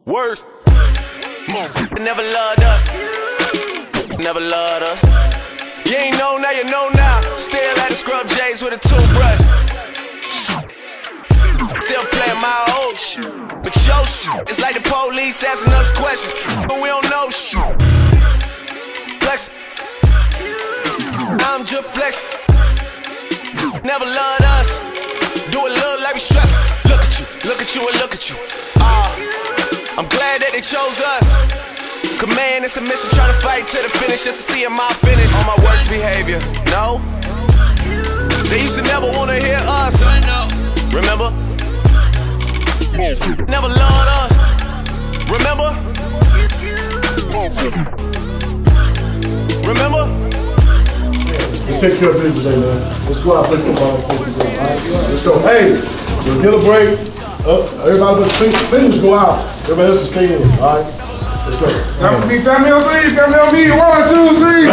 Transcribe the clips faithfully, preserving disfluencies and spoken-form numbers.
Worse. Never loved us. Never loved us. You ain't know now, you know now. Still at the scrub J's with a toothbrush. Still playing my old shit. But your shit, it's like the police asking us questions, but we don't know shit. Flex. I'm just flexing. Never loved us. Do it look like we stressing. Look at you, look at you, and look at you. Ah, uh, I'm glad that they chose us. Cause man, it's a mission trying to fight to the finish just to see him my finish. On my worst behavior, no. They used to never wanna hear us. Remember? Never loved us. Remember? Remember? Let's take care of business today, man. Let's go out and play football. Right? Let's go. Hey, we'll get a break. Uh, everybody but sing, singers go out. Everybody else will stay in. All right? Let's go. Family, family on three, family on me. One, two, three.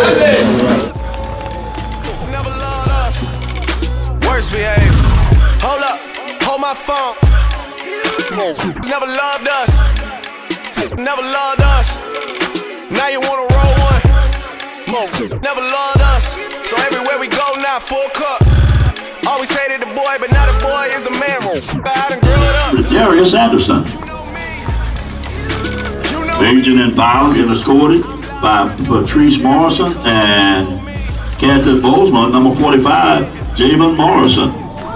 Never loved us. Worst behavior. Hold up. Hold my phone. Never loved us. Never loved us. Now you wanna roll one. Never loved us. So everywhere we go now, full cup. Always hated the boy, but now the boy is the man. I done grew it up. Darius Anderson. Agent and foul getting escorted by Patrice Morrison and Canton Bozeman, number forty-five, Jamin Morrison.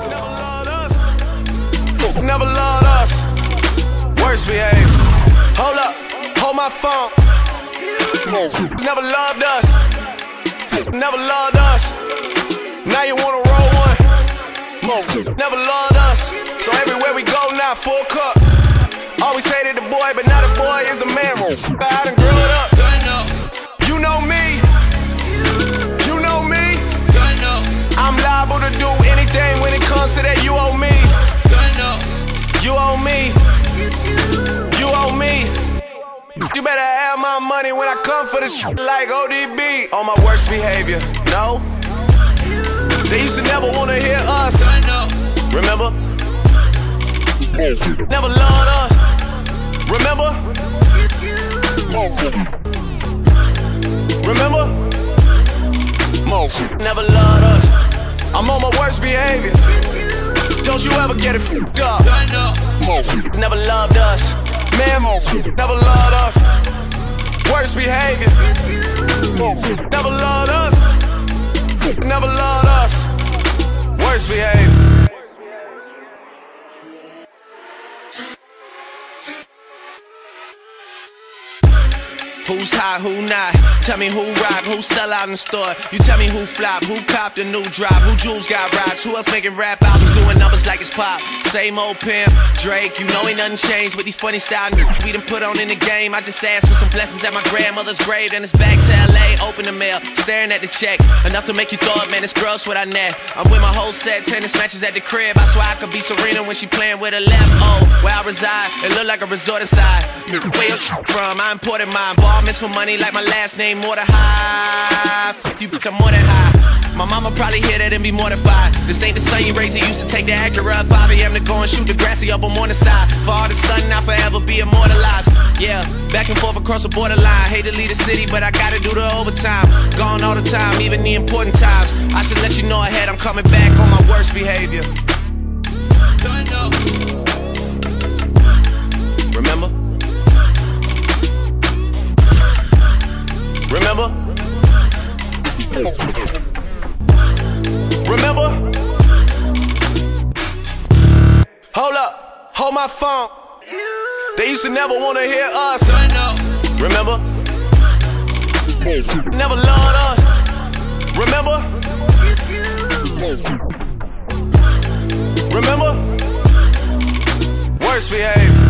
Never loved us. Worst behavior. Hold up, hold my phone. Never loved us. Never loved us. Now you wanna roll one. Never loved us. So everywhere we go now, full cup. Always hated the boy, but now the boy is the man. I done grew it up. You know me. You know me. I'm liable to do anything when it comes to that. You owe me. You owe me. You owe me. You better have my money when I come for this shit like O D B. On my worst behavior, no. They used to never wanna hear us. Remember? Never loved us. Remember? Remember? Never loved us. I'm on my worst behavior. Don't you ever get it fucked up. Never loved us. Man, never loved us. Worst behavior. Never loved us. Never loved us. Worst behavior. Who's hot, who not? Tell me who rock, who sell out in the store. You tell me who flop, who copped a new drop, who jewels got rocks, who else making rap albums doing numbers like it's pop. Same old pimp, Drake, you know ain't nothing changed with these funny style we done put on in the game. I just asked for some blessings at my grandmother's grave, then it's back to L A, open the mail, staring at the check. Enough to make you throw up, man, it's gross what I net. I'm with my whole set, tennis matches at the crib. I swear I could be Serena when she playing with her left. Oh, where I reside, it look like a resort aside. Where you from, I imported mine. Ball miss for money like my last name, more than high. You I'm more than high. My mama probably hear that and be mortified. This ain't the son you raised, he used to take the Acura at five A M to go and shoot the grassy up on the side. For all the stunning, I'll forever be immortalized. Yeah, back and forth across the borderline. Hate to leave the city, but I gotta do the overtime. Gone all the time, even the important times. I should let you know ahead, I'm coming back on my worst behavior. Remember? Remember? Remember? Hold up, hold my phone. They used to never wanna hear us. Remember? Never loved us. Remember? Remember? Worst behavior.